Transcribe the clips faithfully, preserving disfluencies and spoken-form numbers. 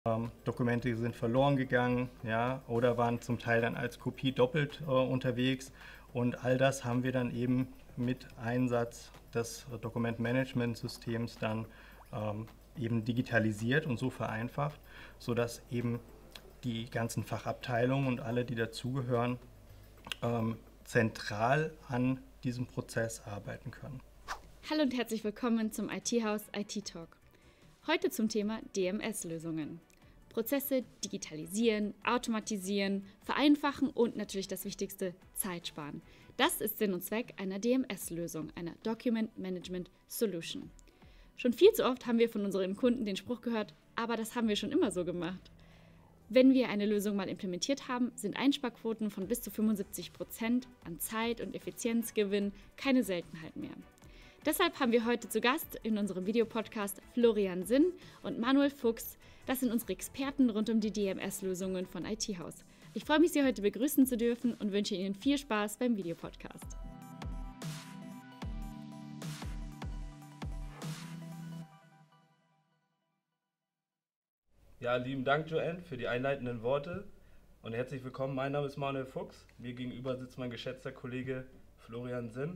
Ähm, Dokumente sind verloren gegangen, ja, oder waren zum Teil dann als Kopie doppelt äh, unterwegs. Und all das haben wir dann eben mit Einsatz des äh, Dokumentmanagementsystems dann ähm, eben digitalisiert und so vereinfacht, sodass eben die ganzen Fachabteilungen und alle, die dazugehören, ähm, zentral an diesem Prozess arbeiten können. Hallo und herzlich willkommen zum I T-Haus I T-Talk. Heute zum Thema D M S-Lösungen. Prozesse digitalisieren, automatisieren, vereinfachen und natürlich das Wichtigste, Zeit sparen. Das ist Sinn und Zweck einer D M S-Lösung, einer Document Management Solution. Schon viel zu oft haben wir von unseren Kunden den Spruch gehört, aber das haben wir schon immer so gemacht. Wenn wir eine Lösung mal implementiert haben, sind Einsparquoten von bis zu fünfundsiebzig Prozent an Zeit- und Effizienzgewinn keine Seltenheit mehr. Deshalb haben wir heute zu Gast in unserem Videopodcast Florian Sinn und Manuel Fuchs. Das sind unsere Experten rund um die D M S-Lösungen von I T-Haus. Ich freue mich, Sie heute begrüßen zu dürfen und wünsche Ihnen viel Spaß beim Videopodcast. Ja, lieben Dank, Joanne, für die einleitenden Worte und herzlich willkommen. Mein Name ist Manuel Fuchs. Mir gegenüber sitzt mein geschätzter Kollege Florian Sinn.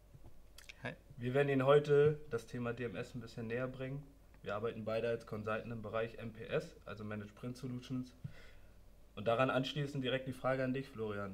Hi. Wir werden Ihnen heute das Thema D M S ein bisschen näher bringen. Wir arbeiten beide als Consultant im Bereich M P S, also Managed Print Solutions. Und daran anschließend direkt die Frage an dich, Florian.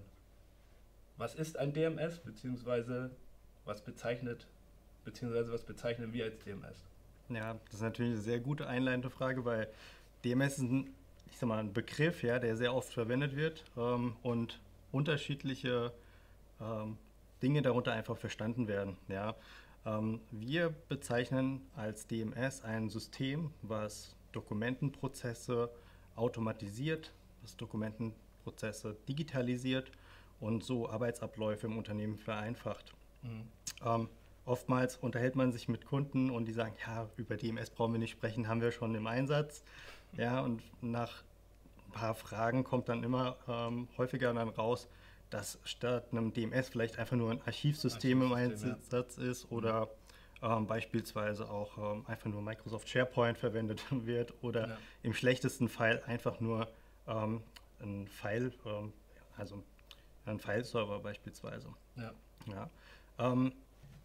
Was ist ein D M S, beziehungsweise was bezeichnet, beziehungsweise was bezeichnen wir als D M S? Ja, das ist natürlich eine sehr gute einleitende Frage, weil D M S ist ein, ich sag mal, ein Begriff, ja, der sehr oft verwendet wird ähm, und unterschiedliche ähm, Dinge darunter einfach verstanden werden. Ja. Ähm, wir bezeichnen als D M S ein System, was Dokumentenprozesse automatisiert, was Dokumentenprozesse digitalisiert und so Arbeitsabläufe im Unternehmen vereinfacht. Mhm. Ähm, Oftmals unterhält man sich mit Kunden und die sagen, ja, über D M S brauchen wir nicht sprechen, haben wir schon im Einsatz. Ja, und nach ein paar Fragen kommt dann immer ähm, häufiger dann raus, dass statt einem D M S vielleicht einfach nur ein Archivsystem, im Archivsystem, Einsatz ist oder ähm, beispielsweise auch ähm, einfach nur Microsoft SharePoint verwendet wird oder Ja. im schlechtesten Fall einfach nur ähm, ein File, ähm, also ein Fileserver beispielsweise. Ja. Ja. Ähm,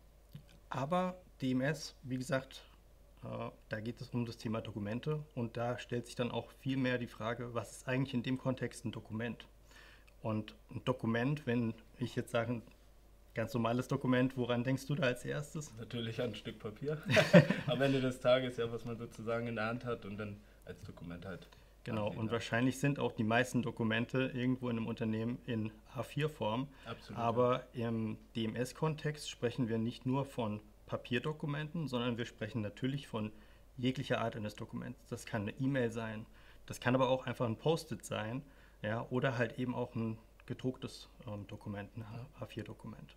aber D M S, wie gesagt, äh, da geht es um das Thema Dokumente und da stellt sich dann auch viel mehr die Frage, was ist eigentlich in dem Kontext ein Dokument? Und ein Dokument, wenn ich jetzt sage, ein ganz normales Dokument, woran denkst du da als erstes? Natürlich ein Stück Papier. Am Ende des Tages, ja, was man sozusagen in der Hand hat und dann als Dokument halt. Genau, ansieht, und ja. wahrscheinlich sind auch die meisten Dokumente irgendwo in einem Unternehmen in A vier Form. Absolut. Aber im D M S-Kontext sprechen wir nicht nur von Papierdokumenten, sondern wir sprechen natürlich von jeglicher Art eines Dokuments. Das kann eine E-Mail sein, das kann aber auch einfach ein Post-it sein, ja, oder halt eben auch ein gedrucktes ähm, Dokument, ein A vier Dokument.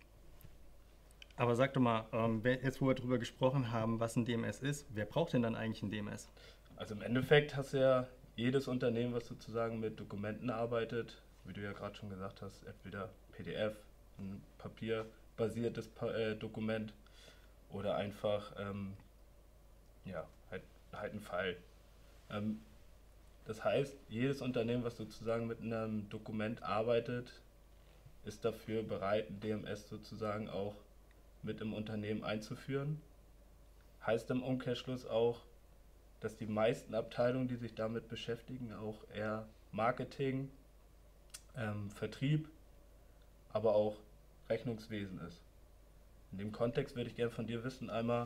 Aber sag doch mal, ähm, jetzt wo wir darüber gesprochen haben, was ein D M S ist, wer braucht denn dann eigentlich ein D M S? Also im Endeffekt hast du ja jedes Unternehmen, was sozusagen mit Dokumenten arbeitet, wie du ja gerade schon gesagt hast, entweder P D F, ein papierbasiertes pa äh, Dokument oder einfach ähm, ja, halt, halt ein File. Ähm, das heißt, jedes Unternehmen, was sozusagen mit einem Dokument arbeitet, ist dafür bereit, ein D M S sozusagen auch mit im Unternehmen einzuführen. Heißt im Umkehrschluss auch, dass die meisten Abteilungen, die sich damit beschäftigen, auch eher Marketing, ähm, Vertrieb, aber auch Rechnungswesen ist. In dem Kontext würde ich gerne von dir wissen, einmal,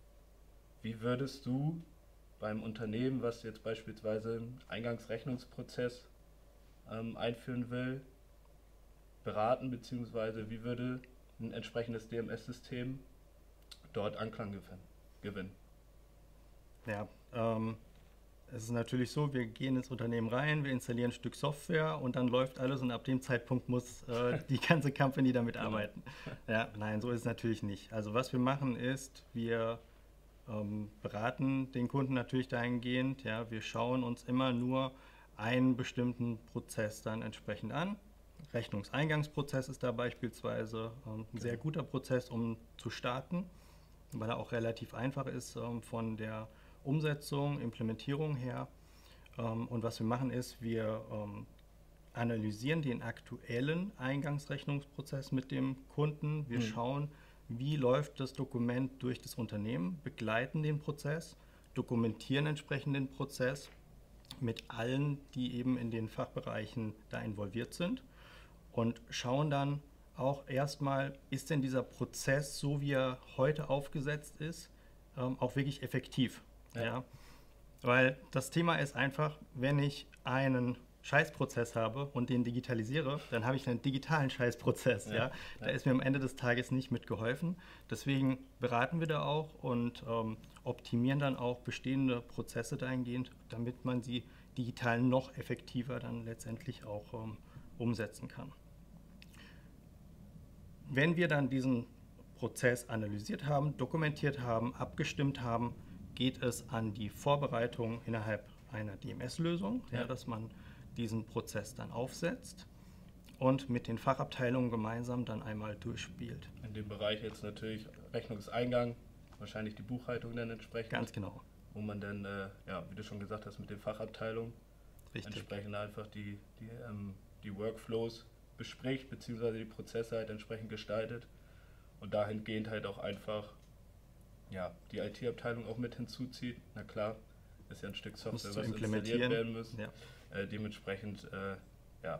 wie würdest du beim Unternehmen, was jetzt beispielsweise einen Eingangsrechnungsprozess ähm, einführen will, beraten, beziehungsweise wie würde ein entsprechendes D M S-System dort Anklang gewinnen? Ja, ähm, es ist natürlich so, wir gehen ins Unternehmen rein, wir installieren ein Stück Software und dann läuft alles und ab dem Zeitpunkt muss äh, die ganze Company damit arbeiten. Ja, nein, so ist es natürlich nicht. Also was wir machen ist, wir ähm, beraten den Kunden natürlich dahingehend, ja, wir schauen uns immer nur einen bestimmten Prozess dann entsprechend an. Rechnungseingangsprozess ist da beispielsweise ähm, ein sehr guter Prozess, um zu starten, weil er auch relativ einfach ist ähm, von der Umsetzung, Implementierung her. Ähm, und was wir machen ist, wir ähm, analysieren den aktuellen Eingangsrechnungsprozess mit dem Kunden. Wir mhm. schauen, wie läuft das Dokument durch das Unternehmen, begleiten den Prozess, dokumentieren entsprechend den Prozess mit allen, die eben in den Fachbereichen da involviert sind und schauen dann auch erstmal, ist denn dieser Prozess, so wie er heute aufgesetzt ist, ähm, auch wirklich effektiv. Ja. Ja? Weil das Thema ist einfach, wenn ich einen Scheißprozess habe und den digitalisiere, dann habe ich einen digitalen Scheißprozess. Ja, ja? Da ja. ist mir am Ende des Tages nicht mitgeholfen. Deswegen beraten wir da auch und ähm, optimieren dann auch bestehende Prozesse dahingehend, damit man sie digital noch effektiver dann letztendlich auch ähm, umsetzen kann. Wenn wir dann diesen Prozess analysiert haben, dokumentiert haben, abgestimmt haben, geht es an die Vorbereitung innerhalb einer D M S-Lösung, ja. Ja, dass man diesen Prozess dann aufsetzt und mit den Fachabteilungen gemeinsam dann einmal durchspielt. In dem Bereich jetzt natürlich Rechnungseingang, wahrscheinlich die Buchhaltung dann entsprechend. Ganz genau. Wo man dann, äh, ja, wie du schon gesagt hast, mit den Fachabteilungen Richtig. entsprechend einfach die, die, ähm, die Workflows bespricht, beziehungsweise die Prozesse halt entsprechend gestaltet und dahingehend halt auch einfach ja, die I T-Abteilung auch mit hinzuzieht. Na klar, ist ja ein Stück Software, was installiert werden muss. Ja. Äh, dementsprechend, äh, ja,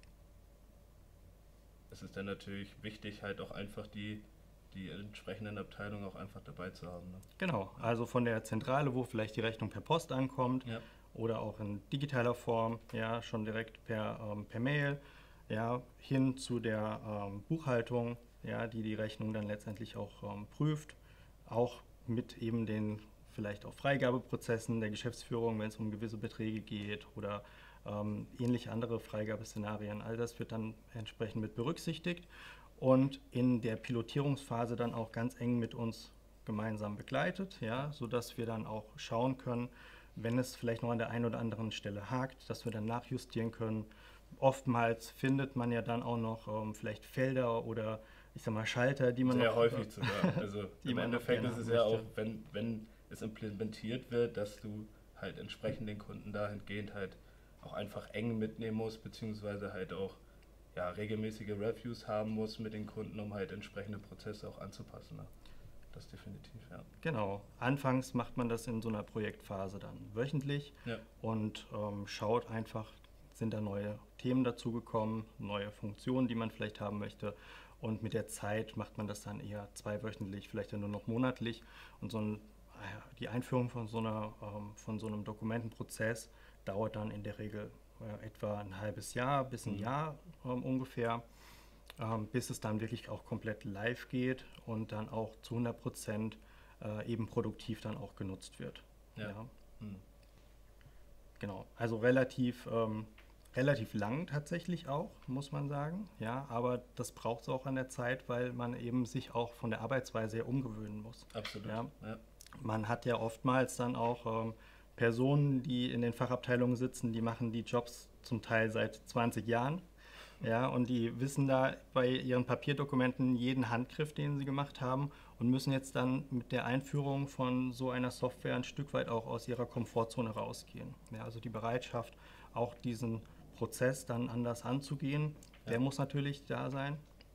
es ist dann natürlich wichtig, halt auch einfach die, die entsprechenden Abteilungen auch einfach dabei zu haben. Ne? Genau, also von der Zentrale, wo vielleicht die Rechnung per Post ankommt, ja. oder auch in digitaler Form, ja, schon direkt per, ähm, per Mail, ja, hin zu der ähm, Buchhaltung, ja, die die Rechnung dann letztendlich auch ähm, prüft, auch mit eben den vielleicht auch Freigabeprozessen der Geschäftsführung, wenn es um gewisse Beträge geht oder ähm, ähnliche andere Freigabeszenarien. All das wird dann entsprechend mit berücksichtigt und in der Pilotierungsphase dann auch ganz eng mit uns gemeinsam begleitet, ja, sodass wir dann auch schauen können, wenn es vielleicht noch an der einen oder anderen Stelle hakt, dass wir dann nachjustieren können. Oftmals findet man ja dann auch noch ähm, vielleicht Felder oder ich sag mal Schalter, die man Sehr noch, häufig sogar. Also im Endeffekt ist es ja auch, wenn, wenn es implementiert wird, dass du halt entsprechend den Kunden dahingehend halt auch einfach eng mitnehmen musst, beziehungsweise halt auch ja, regelmäßige Reviews haben musst mit den Kunden, um halt entsprechende Prozesse auch anzupassen. Ne? Das definitiv, ja. Genau. Anfangs macht man das in so einer Projektphase dann wöchentlich ja. und ähm, schaut einfach, sind da neue Themen dazugekommen, neue Funktionen, die man vielleicht haben möchte. Und mit der Zeit macht man das dann eher zweiwöchentlich, vielleicht ja nur noch monatlich. Und so ein, die Einführung von so, einer, ähm, von so einem Dokumentenprozess dauert dann in der Regel äh, etwa ein halbes Jahr bis ein mhm. Jahr ähm, ungefähr, ähm, bis es dann wirklich auch komplett live geht und dann auch zu hundert Prozent äh, eben produktiv dann auch genutzt wird. Ja. Ja. Mhm. Genau, also relativ... Ähm, Relativ lang tatsächlich auch, muss man sagen. Ja, aber das braucht es auch an der Zeit, weil man eben sich auch von der Arbeitsweise her umgewöhnen muss. Absolut. Ja. Ja. Man hat ja oftmals dann auch ähm, Personen, die in den Fachabteilungen sitzen, die machen die Jobs zum Teil seit zwanzig Jahren. Ja, und die wissen da bei ihren Papierdokumenten jeden Handgriff, den sie gemacht haben und müssen jetzt dann mit der Einführung von so einer Software ein Stück weit auch aus ihrer Komfortzone rausgehen. Ja, also die Bereitschaft, auch diesen Prozess dann anders anzugehen, ja. der muss natürlich da sein.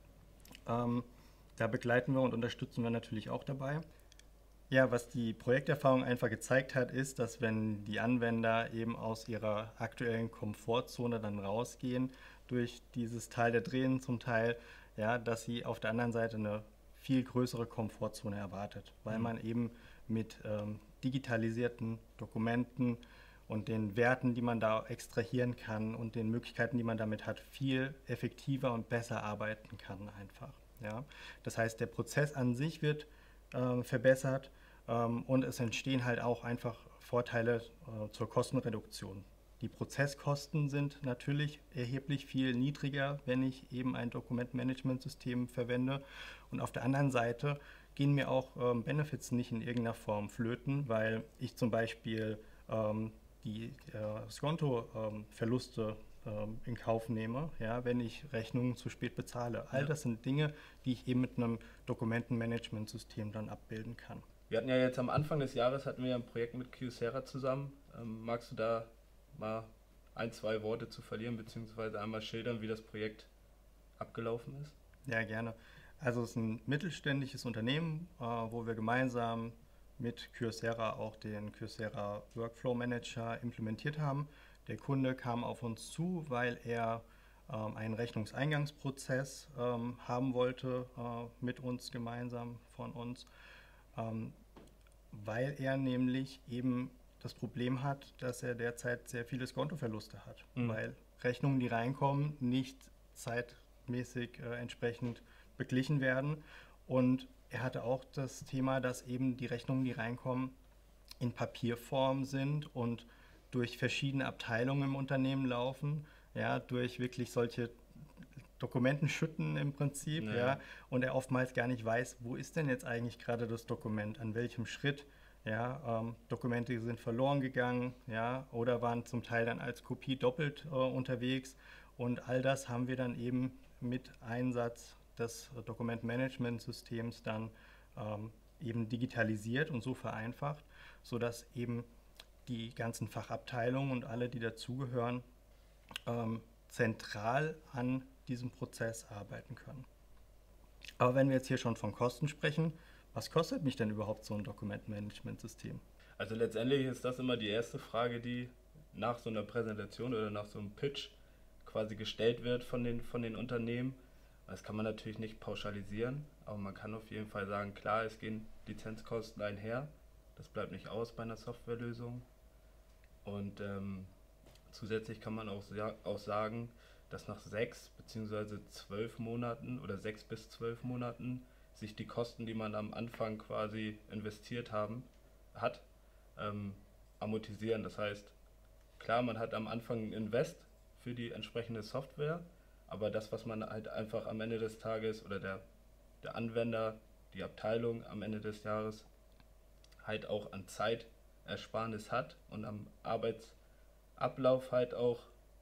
Ähm, da begleiten wir und unterstützen wir natürlich auch dabei. Ja, was die Projekterfahrung einfach gezeigt hat, ist, dass wenn die Anwender eben aus ihrer aktuellen Komfortzone dann rausgehen, durch dieses Tal der Tränen zum Teil, ja, dass sie auf der anderen Seite eine viel größere Komfortzone erwartet, weil mhm. man eben mit ähm, digitalisierten Dokumenten und den Werten, die man da extrahieren kann und den Möglichkeiten, die man damit hat, viel effektiver und besser arbeiten kann einfach. Ja? Das heißt, der Prozess an sich wird äh, verbessert ähm, und es entstehen halt auch einfach Vorteile äh, zur Kostenreduktion. Die Prozesskosten sind natürlich erheblich viel niedriger, wenn ich eben ein Dokumentmanagementsystem verwende. Und auf der anderen Seite gehen mir auch ähm, Benefits nicht in irgendeiner Form flöten, weil ich zum Beispiel ähm, die äh, Skonto-Verluste ähm, in Kauf nehme, ja, wenn ich Rechnungen zu spät bezahle. All ja. das sind Dinge, die ich eben mit einem Dokumentenmanagementsystem dann abbilden kann. Wir hatten ja jetzt am Anfang des Jahres hatten wir ein Projekt mit Kyocera zusammen. Ähm, magst du da mal ein, zwei Worte zu verlieren, beziehungsweise einmal schildern, wie das Projekt abgelaufen ist? Ja, gerne. Also es ist ein mittelständisches Unternehmen, äh, wo wir gemeinsam mit Kyocera auch den Kyocera Workflow Manager implementiert haben. Der Kunde kam auf uns zu, weil er ähm, einen Rechnungseingangsprozess ähm, haben wollte äh, mit uns gemeinsam von uns, ähm, weil er nämlich eben das Problem hat, dass er derzeit sehr viele Skontoverluste hat, mhm. weil Rechnungen, die reinkommen, nicht zeitmäßig äh, entsprechend beglichen werden. Und er hatte auch das Thema, dass eben die Rechnungen, die reinkommen, in Papierform sind und durch verschiedene Abteilungen im Unternehmen laufen, ja, durch wirklich solche Dokumentenschütten im Prinzip, ja. ja, und er oftmals gar nicht weiß, wo ist denn jetzt eigentlich gerade das Dokument, an welchem Schritt. Ja, ähm, Dokumente sind verloren gegangen, ja, oder waren zum Teil dann als Kopie doppelt äh, unterwegs. Und all das haben wir dann eben mit Einsatz des Dokumentmanagementsystems dann ähm, eben digitalisiert und so vereinfacht, sodass eben die ganzen Fachabteilungen und alle, die dazugehören, ähm, zentral an diesem Prozess arbeiten können. Aber wenn wir jetzt hier schon von Kosten sprechen, was kostet mich denn überhaupt so ein Dokumentmanagementsystem? Also letztendlich ist das immer die erste Frage, die nach so einer Präsentation oder nach so einem Pitch quasi gestellt wird von den, von den Unternehmen. Das kann man natürlich nicht pauschalisieren, aber man kann auf jeden Fall sagen, klar, es gehen Lizenzkosten einher. Das bleibt nicht aus bei einer Softwarelösung. Und ähm, zusätzlich kann man auch, auch sagen, dass nach sechs bzw. zwölf Monaten oder sechs bis zwölf Monaten sich die Kosten, die man am Anfang quasi investiert haben, hat, ähm, amortisieren. Das heißt, klar, man hat am Anfang ein Invest für die entsprechende Software, aber das, was man halt einfach am Ende des Tages oder der, der Anwender, die Abteilung am Ende des Jahres halt auch an Zeitersparnis hat und am Arbeitsablauf halt auch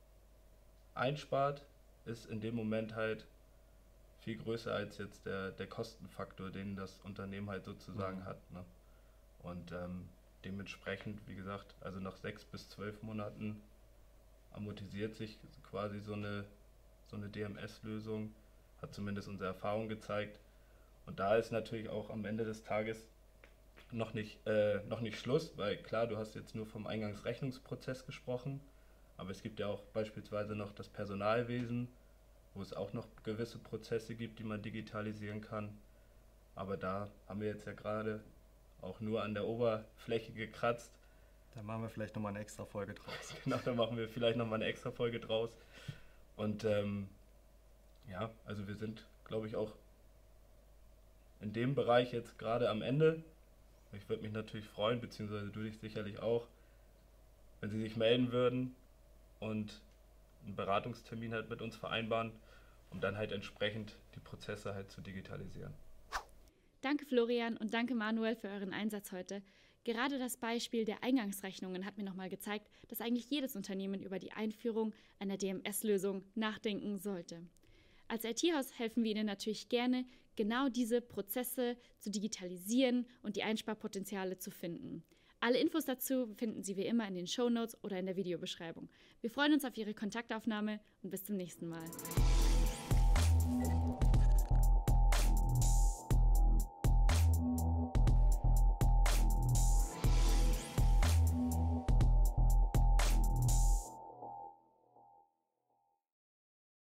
einspart, ist in dem Moment halt viel größer als jetzt der, der Kostenfaktor, den das Unternehmen halt sozusagen mhm. hat. Ne? Und ähm, dementsprechend, wie gesagt, also nach sechs bis zwölf Monaten amortisiert sich quasi so eine, so eine D M S-Lösung, hat zumindest unsere Erfahrung gezeigt. Und da ist natürlich auch am Ende des Tages noch nicht, äh, noch nicht Schluss, weil klar, du hast jetzt nur vom Eingangsrechnungsprozess gesprochen, aber es gibt ja auch beispielsweise noch das Personalwesen, wo es auch noch gewisse Prozesse gibt, die man digitalisieren kann. Aber da haben wir jetzt ja gerade auch nur an der Oberfläche gekratzt. Da machen wir vielleicht nochmal eine extra Folge draus. Genau, da machen wir vielleicht nochmal eine extra Folge draus. Und ähm, ja, also wir sind, glaube ich, auch in dem Bereich jetzt gerade am Ende. Ich würde mich natürlich freuen, beziehungsweise du dich sicherlich auch, wenn Sie sich melden würden und einen Beratungstermin halt mit uns vereinbaren, um dann halt entsprechend die Prozesse halt zu digitalisieren. Danke Florian und danke Manuel für euren Einsatz heute. Gerade das Beispiel der Eingangsrechnungen hat mir nochmal gezeigt, dass eigentlich jedes Unternehmen über die Einführung einer D M S-Lösung nachdenken sollte. Als I T-Haus helfen wir Ihnen natürlich gerne, genau diese Prozesse zu digitalisieren und die Einsparpotenziale zu finden. Alle Infos dazu finden Sie wie immer in den Shownotes oder in der Videobeschreibung. Wir freuen uns auf Ihre Kontaktaufnahme und bis zum nächsten Mal.